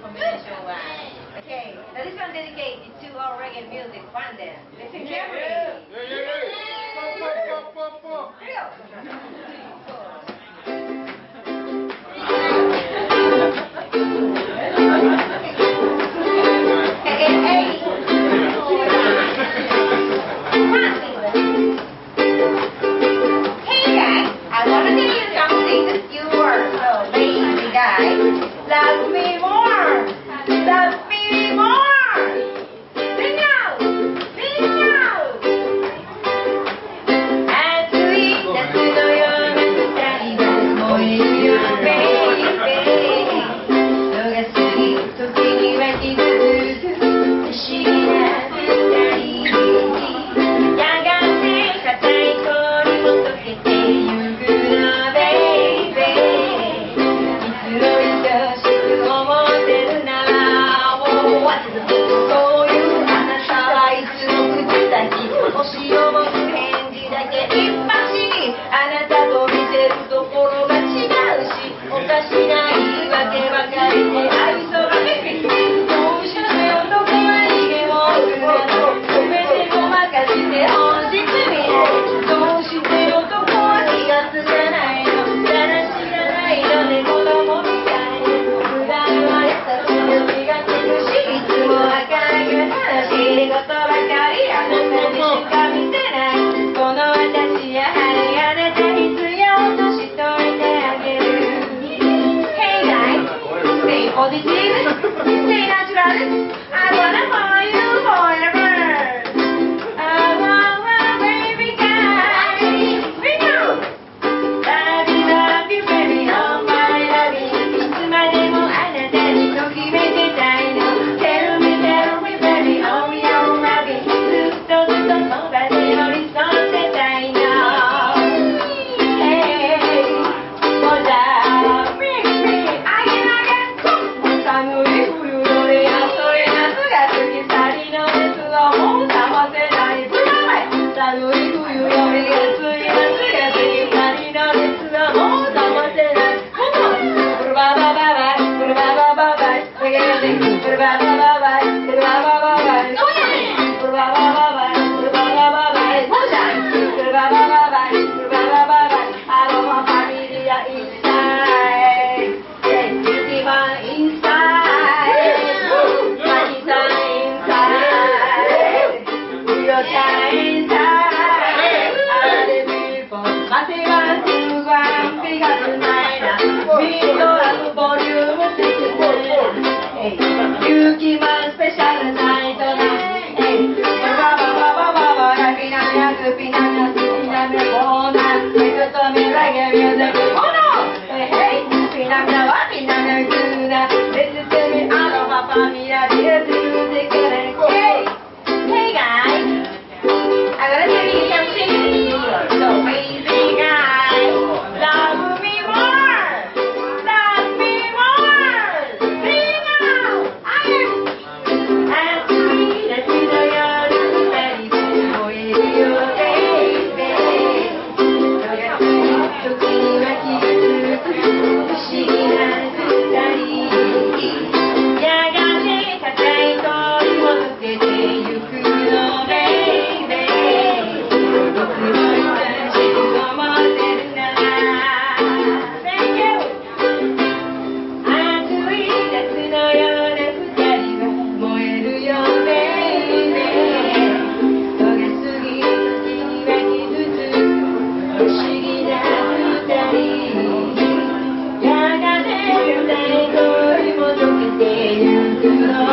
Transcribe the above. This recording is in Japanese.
combination one. Okay, now this one dedicated to our reggae music fan then. Listen carefully. Love me more! Love me more! Sing out! Sing out! 暑い夏のような二人は燃えるよ、baby 人が過ぎ、時には傷つく不思議な二人やがて硬い氷も溶けてゆくの、baby いつの愛しく思ってるならそういうあなたはいつも口先星を持つ返事だけ一発にあなたと見てるところが違うしおかしな言い訳ばかりで愛想がめきどうして男は逃げもするのごめんねごまかして本質見ないどうして男は気がつかないのだらしがないので子供みたい普段は優しい気がつくしいつも明るく楽しいことばかりあなたにしか見せないこの私やはりあなた必要としといてあげる Hey guys, stay positive, stay natural I wanna follow you forever I want a baby guy Bring out Love you, love you, baby, oh my love you いつまでもあなたにときめけたいの Tell me, baby, oh your loving ずっとずっとそばで寄り添ってたいの Hey, what up, baby, again 寒い冬より暑い夏が過ぎ去りの熱をもう冷ませない寒い冬より暑い夏が過ぎ去りの熱をもう冷ませないブルババババイブルババババイブルババババイブルババババイブルババババイブルババババイブルババババイブルババババイブルババババイアロマファミリアインスタイル一番インスタイルマニさんインスタイルリオちゃんインスタイルアレビーポンマテガンスワンピガスナイナミートラブボリューム6ユキマンスペシャルナイトナイトババババババラピナミヤクピナミヤスピナミヤコーナーメクトミラゲミュージックコノヘイピナミヤワピナミヤクーナレジテミアロハパミヤディエズミュージックレヘイ Hey guys I gotta tell you something so crazy guys love me more love me more sing out I am暑い夏の夜二人で燃えるよ baby 人が過ぎ時には気がつく不思議な二人やがて硬い氷も溶けてゆくの baby いつも愛しく思ってるなら Thank you 暑い夏のような二人は燃えるよ baby 人が過ぎ時には傷つく不思議な二人やがて硬い氷も溶けてゆくの